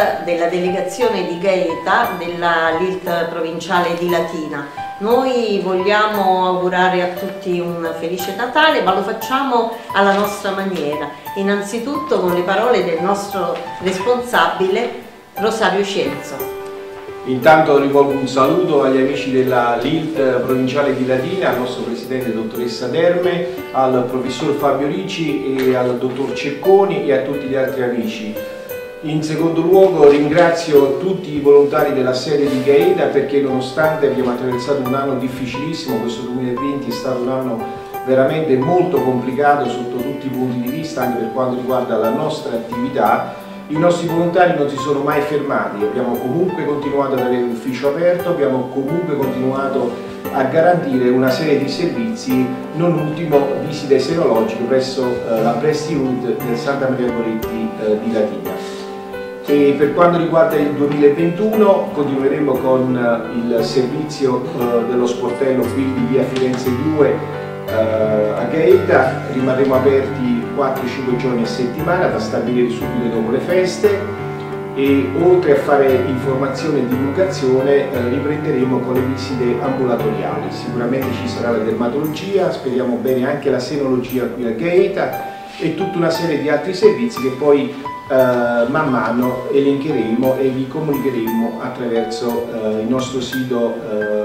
della delegazione di Gaeta della LILT provinciale di Latina. Noi vogliamo augurare a tutti un felice Natale, ma lo facciamo alla nostra maniera, innanzitutto con le parole del nostro responsabile Rosario Cienzo. Intanto rivolgo un saluto agli amici della LILT provinciale di Latina, al nostro presidente dottoressa Derme, al professor Fabio Ricci e al dottor Cecconi e a tutti gli altri amici. In secondo luogo ringrazio tutti i volontari della sede di Gaeta perché nonostante abbiamo attraversato un anno difficilissimo, questo 2020 è stato un anno veramente molto complicato sotto tutti i punti di vista, anche per quanto riguarda la nostra attività. I nostri volontari non si sono mai fermati, abbiamo comunque continuato ad avere l'ufficio aperto, abbiamo comunque continuato a garantire una serie di servizi, non ultimo visite serologiche presso la Breast Unit del Santa Maria Goretti di Latina. E per quanto riguarda il 2021 continueremo con il servizio dello sportello qui di via Firenze 2 a Gaeta, rimarremo aperti 4-5 giorni a settimana da stabilire subito dopo le feste e oltre a fare informazione e divulgazione riprenderemo con le visite ambulatoriali. Sicuramente ci sarà la dermatologia, speriamo bene anche la senologia qui a Gaeta e tutta una serie di altri servizi che poi man mano elencheremo e vi comunicheremo attraverso il nostro sito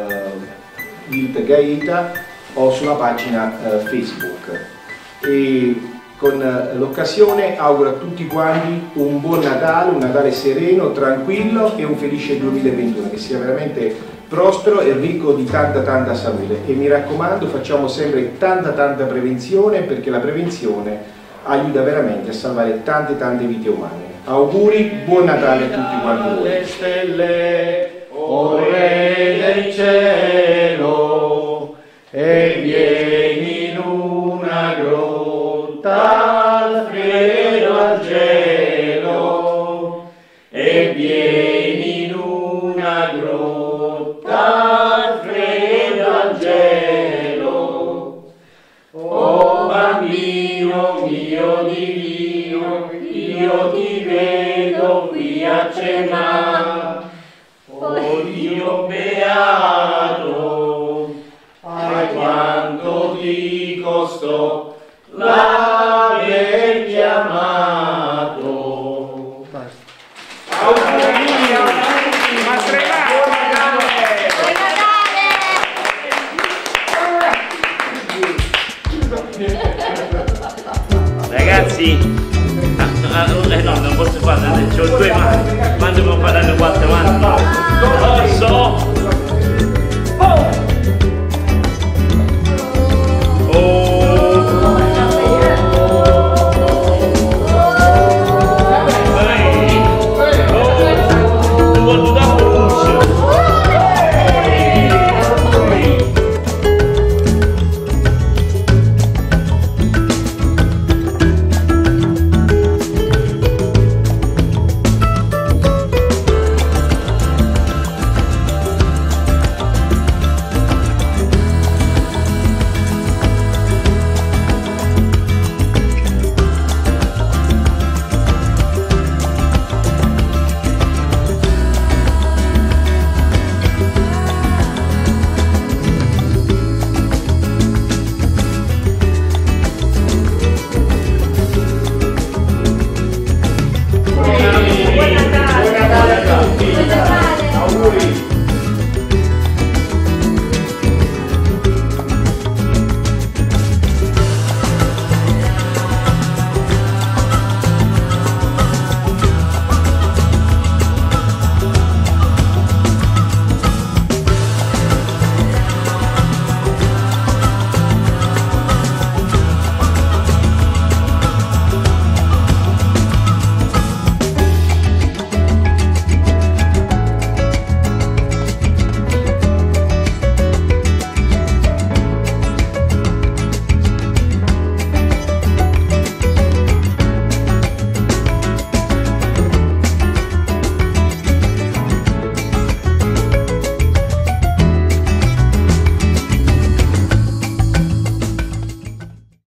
LILT Gaeta o sulla pagina Facebook. E con l'occasione auguro a tutti quanti un buon Natale, un Natale sereno, tranquillo e un felice 2021 che sia veramente prospero e ricco di tanta salute. E mi raccomando, facciamo sempre tanta prevenzione, perché la prevenzione aiuta veramente a salvare tante vite umane. Auguri, buon Natale a tutti quanti voi. Le stelle, o Re del cielo, e vieni in una grotta al freddo al gelo, e vieni in una grotta al freddo al gelo. O bambino mio divino, io ti vedo qui a cena, o Dio beato, ai quanto ti costò l'aver chiamato. Auguri a tutti, ragazzi, no, non posso fare, ho 2 mani, quando mi ho parlato 4 mani? Posso?